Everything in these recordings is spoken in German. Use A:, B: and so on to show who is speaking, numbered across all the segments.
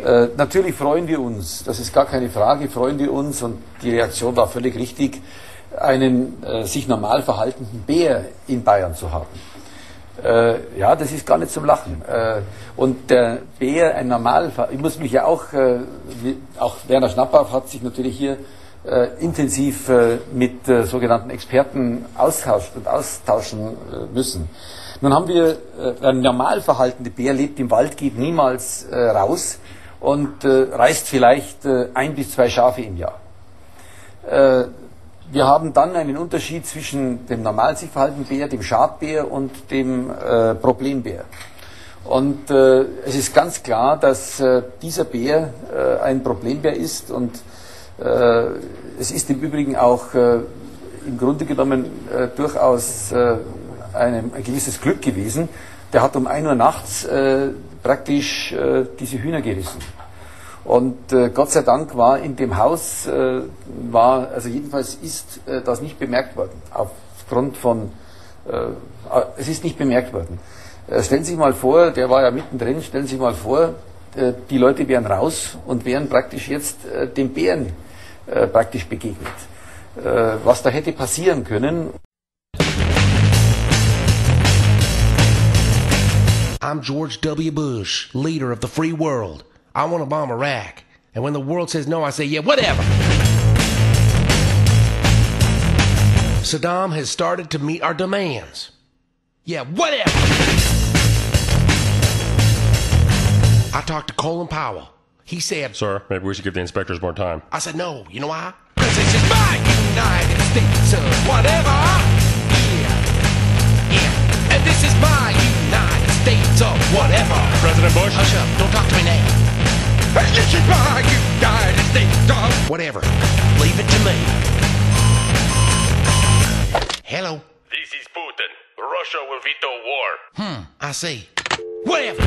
A: Natürlich freuen wir uns, das ist gar keine Frage, freuen wir uns, und die Reaktion war völlig richtig, einen sich normal verhaltenden Bär in Bayern zu haben. Ja, das ist gar nicht zum Lachen. Und der Bär, ich muss mich ja auch Werner Schnappauf hat sich natürlich hier intensiv mit sogenannten Experten austauschen müssen. Nun haben wir, ein normal verhaltender Bär lebt im Wald, geht niemals raus und reißt vielleicht 1 bis 2 Schafe im Jahr. Wir haben dann einen Unterschied zwischen dem normal sich verhaltenden Bär, dem Schadbär und dem Problembär. Und es ist ganz klar, dass dieser Bär ein Problembär ist, und es ist im Übrigen auch im Grunde genommen durchaus ein gewisses Glück gewesen. Der hat um 1 Uhr nachts praktisch diese Hühner gerissen. Und Gott sei Dank war in dem Haus, also jedenfalls ist das nicht bemerkt worden, aufgrund von, es ist nicht bemerkt worden. Stellen Sie sich mal vor, der war ja mittendrin, stellen Sie sich mal vor, die Leute wären raus und wären praktisch jetzt dem Bären praktisch begegnet. Was da hätte passieren können.
B: I'm George W. Bush, leader of the free world. I want to bomb Iraq. And when the world says no, I say, yeah, whatever. Saddam has started to meet our demands. Yeah, whatever. I talked to Colin Powell. He said,
C: Sir, maybe we should give the inspectors more time.
B: I said, no, you know why? Because this is my United States of whatever. Yeah. And this is my United States of whatever.
C: President Bush?
B: Hush up, don't talk to me now. This is my United States of whatever. Leave it to me. Hello.
C: This is Putin. Russia will veto war.
B: I see. Whatever.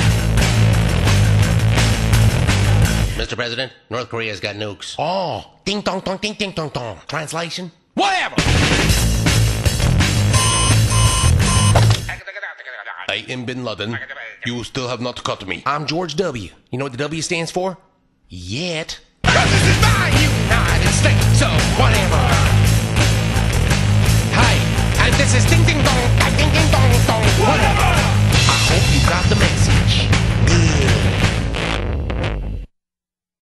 B: Mr. President, North Korea's got nukes. Oh, ding dong dong ding ding dong dong. Translation? Whatever. I am Bin Laden. You still have not cut me. I'm George W. You know what the W stands for? Yet. 'Cause this is my United States of